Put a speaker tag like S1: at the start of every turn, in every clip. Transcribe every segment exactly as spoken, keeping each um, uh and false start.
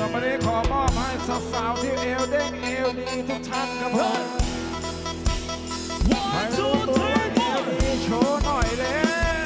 S1: วันนี้ขอมอบให้สาวๆที่เอวเด้งเอวดีทุกท่านครับผมให้รู้ตัวว่าเอวดีโชว์หน่อยเลย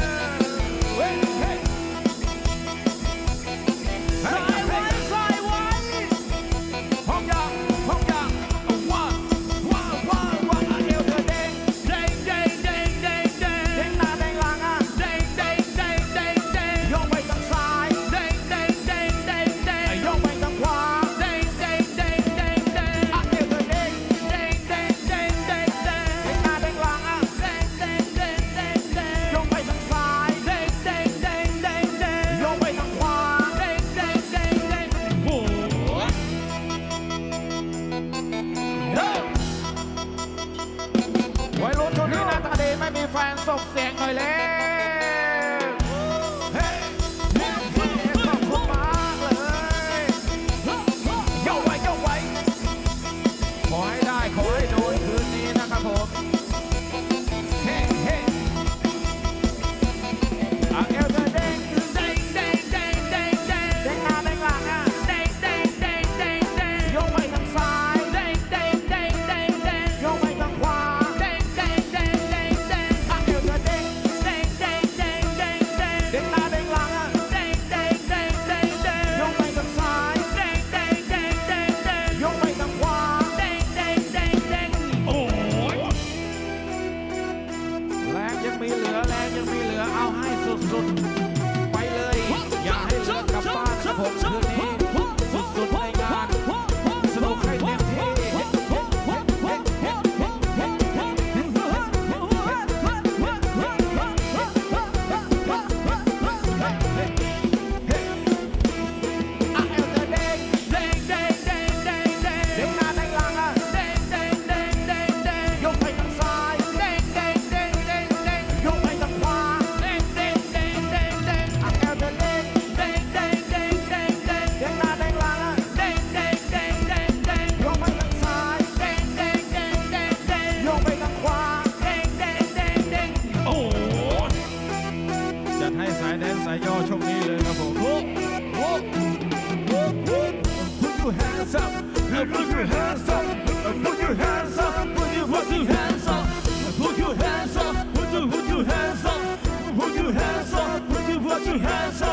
S1: แฟนส่งเสียงหน่อยเลยเฮ้ยขอบคุณมากเลยโยกไว้โยกไว้ขอให้ได้ขอให้โดนคืนนี้นะครับผมเฮ้เฮ้เอาเอวเดินเด้งเด้งเด้งเด้งเด้งเด้งเด้งหน้าเด้งหลังอ่ะเด้งเด้งเด้งเด้งเด้งโยกไปทางซ้ายเด้งเด้งเด้งเด้งเด้งโยกไปทางขวาสุดๆไปเลยอย่าให้เหลือกลับบ้านนะครับผมคืนนี้สุดๆในงานสนุกให้เต็มที่สายย่อช่วงนี้เลยครับผม Put your hands up Put your hands up Put your hands up Put your Put your hands up Put your hands up Put your Put your hands up Put your hands up Put your Put your hands up